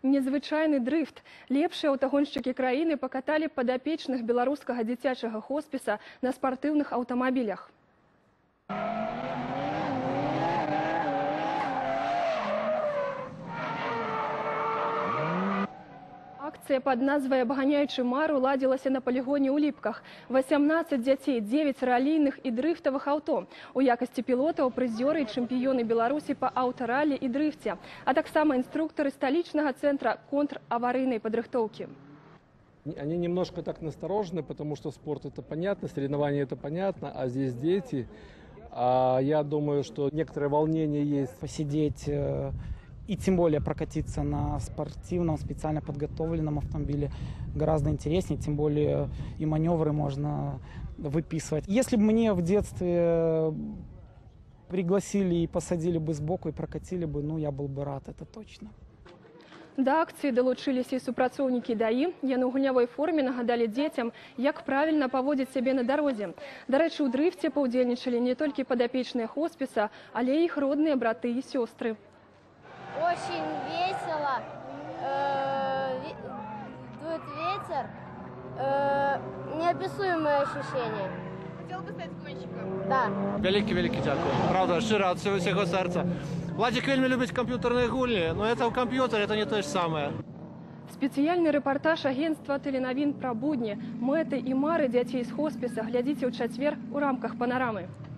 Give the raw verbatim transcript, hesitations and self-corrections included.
Незвычайны дрыфт. Лепшыя аўтагоншчыкі краіны пакаталі падапечных беларускага дзіцячага хоспіса на спартыўных аўтамабілях. Акцыя пад назвай «Абганяючы мару» ладзілася на палігоне ў Ліпках. васямнаццаць дзяцей, дзевяць ралійных і дрыфтавых аўто. У якасці пілотаў прызёры і чэмпіёны Беларусі па аўтаралі і дрыфце, а таксама инструктары столичного центра контраварыйнай падрыхтоўкі. Они немножко так насторожены, потому что спорт это понятно, соревнования это понятно, а здесь дети. А я думаю, что некоторое волнение есть. Посидеть и тем более прокатиться на спортивном, специально подготовленном автомобиле гораздо интереснее, тем более и маневры можно выписывать. Если бы мне в детстве пригласили и посадили бы сбоку и прокатили бы, ну я был бы рад, это точно. Да акцыі далучыліся і супрацоўнікі ДАІ. Яны ў гульнявой форме нагадалі дзецям, як правільна паводзіць сябе на дарозе. Дарэчы, у дрыфце паўдзельнічалі не толькі падапечныя хоспіса, але і іх родныя браты і сёстры. Очень весело. Дует ветер. Неописуемые ощущения. Хотел бы стать гонщиком? Да. Великий-великий дякую. Правда, щиро от всего, всего сердца. Владик вельми любит компьютерные гульни, но это в компьютере, это не то же самое. Спецыяльны рэпартаж агенцтва тэленавін пра будні, мэты і мары дзяцей з хоспіса глядзіце ў чацвер у рамках панарамы.